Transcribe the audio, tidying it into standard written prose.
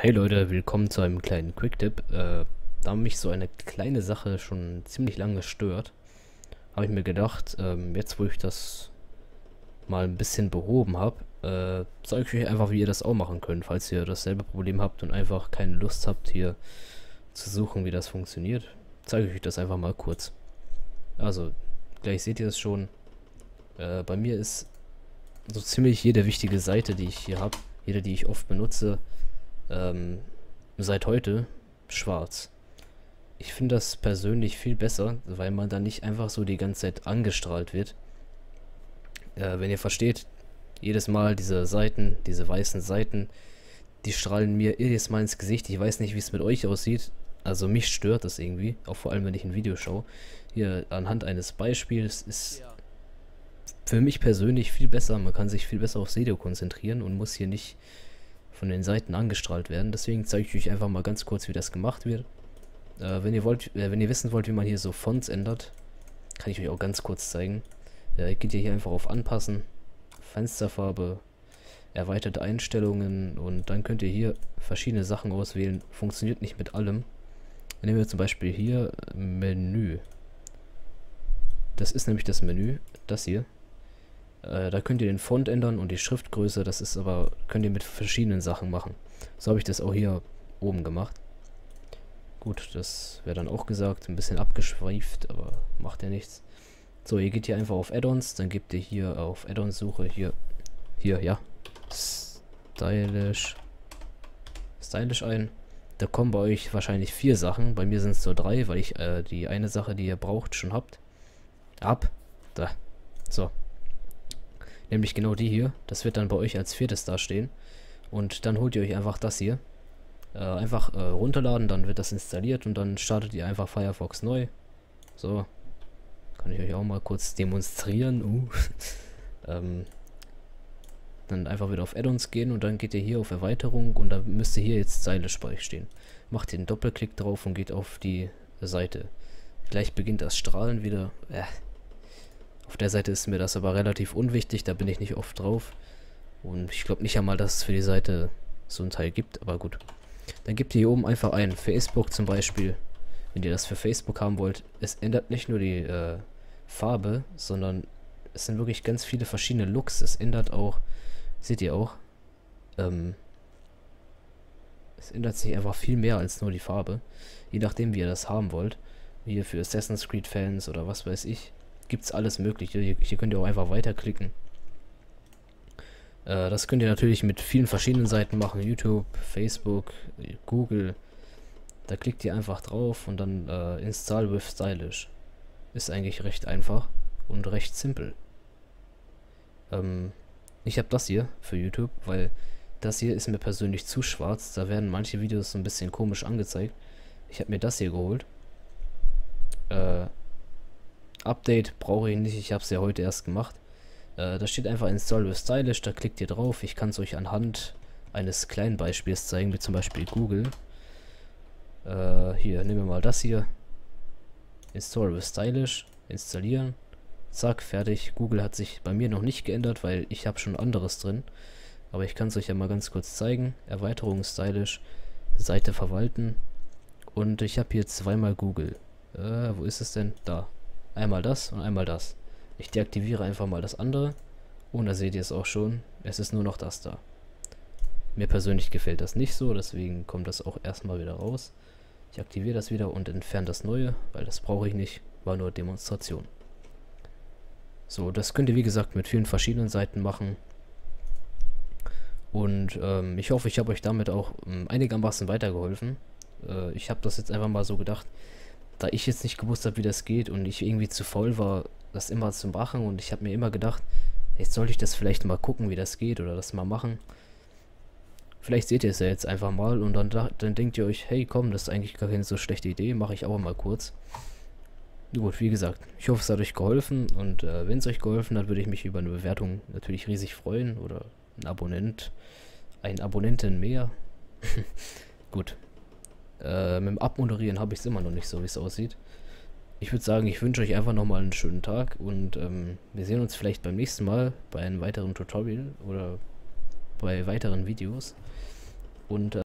Hey Leute, willkommen zu einem kleinen Quick-Tipp. Da mich so eine kleine Sache schon ziemlich lange stört, habe ich mir gedacht, jetzt wo ich das mal ein bisschen behoben habe, zeige ich euch einfach, wie ihr das auch machen könnt, falls ihr dasselbe Problem habt und einfach keine Lust habt, hier zu suchen, wie das funktioniert. Zeige ich euch das einfach mal kurz. Also, gleich seht ihr es schon. Bei mir ist so ziemlich jede wichtige Seite, die ich hier habe, jede, die ich oft benutze, seit heute schwarz. Ich finde das persönlich viel besser, weil man da nicht einfach so die ganze Zeit angestrahlt wird. Wenn ihr versteht, jedes Mal diese Seiten, diese weißen Seiten, die strahlen mir jedes Mal ins Gesicht. Ich weiß nicht, wie es mit euch aussieht. Also mich stört das irgendwie, auch vor allem, wenn ich ein Video schaue. Hier anhand eines Beispiels ist für mich persönlich viel besser. Man kann sich viel besser aufs Video konzentrieren und muss hier nicht von den Seiten angestrahlt werden. Deswegen zeige ich euch einfach mal ganz kurz, wie das gemacht wird. Wenn ihr wissen wollt, wie man hier so Fonts ändert, kann ich euch auch ganz kurz zeigen. Geht ihr hier einfach auf Anpassen, Fensterfarbe, erweiterte Einstellungen und dann könnt ihr hier verschiedene Sachen auswählen. Funktioniert nicht mit allem. Nehmen wir zum Beispiel hier Menü. Das ist nämlich das Menü, das hier. Da könnt ihr den Font ändern und die Schriftgröße, das ist aber, könnt ihr mit verschiedenen Sachen machen. So habe ich das auch hier oben gemacht. Gut, das wäre dann auch gesagt, ein bisschen abgeschweift, aber macht ja nichts. So, ihr geht hier einfach auf Add-ons, dann gebt ihr hier auf Add-ons-Suche, hier, ja, Stylish ein. Da kommen bei euch wahrscheinlich 4 Sachen, bei mir sind es nur 3, weil ich die eine Sache, die ihr braucht, schon habt. Da, so. Nämlich genau die hier. Das wird dann bei euch als 4. dastehen. Und dann holt ihr euch einfach das hier. Einfach runterladen, dann wird das installiert und dann startet ihr einfach Firefox neu. So. Kann ich euch auch mal kurz demonstrieren. Dann einfach wieder auf Add-ons gehen und dann geht ihr hier auf Erweiterung und dann müsste hier jetzt Stylish bei euch stehen. Macht ihr einen Doppelklick drauf und geht auf die Seite. Gleich beginnt das Strahlen wieder. Auf der Seite ist mir das aber relativ unwichtig, da bin ich nicht oft drauf. Und ich glaube nicht einmal, dass es für die Seite so ein Teil gibt, aber gut. Dann gebt ihr hier oben einfach ein, Facebook zum Beispiel, wenn ihr das für Facebook haben wollt. Es ändert nicht nur die Farbe, sondern es sind wirklich ganz viele verschiedene Looks. Es ändert auch, seht ihr auch, es ändert sich einfach viel mehr als nur die Farbe. Je nachdem, wie ihr das haben wollt. Hier für Assassin's Creed Fans oder was weiß ich. Gibt's alles mögliche. Hier könnt ihr auch einfach weiterklicken. Das könnt ihr natürlich mit vielen verschiedenen Seiten machen. YouTube, Facebook, Google. Da klickt ihr einfach drauf und dann Install with Stylish. Ist eigentlich recht einfach und recht simpel. Ich habe das hier für YouTube, weil das hier ist mir persönlich zu schwarz. Da werden manche Videos so ein bisschen komisch angezeigt. Ich habe mir das hier geholt. Update brauche ich nicht, ich habe es ja heute erst gemacht. Da steht einfach Install with Stylish, da klickt ihr drauf. Ich kann es euch anhand eines kleinen Beispiels zeigen, wie zum Beispiel Google. Hier, nehmen wir mal das hier. Install with Stylish, installieren. Zack, fertig. Google hat sich bei mir noch nicht geändert, weil ich habe schon anderes drin. Aber ich kann es euch ja mal ganz kurz zeigen. Erweiterung Stylish, Seite verwalten. Und ich habe hier zweimal Google. Wo ist es denn? Da. Einmal das und einmal das. Ich deaktiviere einfach mal das andere. Und da seht ihr es auch schon. Es ist nur noch das da. Mir persönlich gefällt das nicht so, deswegen kommt das auch erstmal wieder raus. Ich aktiviere das wieder und entferne das neue, weil das brauche ich nicht. War nur Demonstration. So, das könnt ihr wie gesagt mit vielen verschiedenen Seiten machen. Und ich hoffe, ich habe euch damit auch einigermaßen weitergeholfen. Ich habe das jetzt einfach mal so gedacht, da ich jetzt nicht gewusst habe, wie das geht und ich irgendwie zu faul war, das immer zu machen und ich habe mir immer gedacht, jetzt sollte ich das vielleicht mal gucken, wie das geht oder das mal machen. Vielleicht seht ihr es ja jetzt einfach mal und dann denkt ihr euch, hey komm, das ist eigentlich gar keine so schlechte Idee, mache ich auch mal kurz. Gut, wie gesagt, ich hoffe, es hat euch geholfen und wenn es euch geholfen hat, würde ich mich über eine Bewertung natürlich riesig freuen oder ein Abonnenten mehr. Gut. Mit dem Abmoderieren habe ich es immer noch nicht so, wie es aussieht. Ich würde sagen, ich wünsche euch einfach nochmal einen schönen Tag und wir sehen uns vielleicht beim nächsten Mal bei einem weiteren Tutorial oder bei weiteren Videos. Und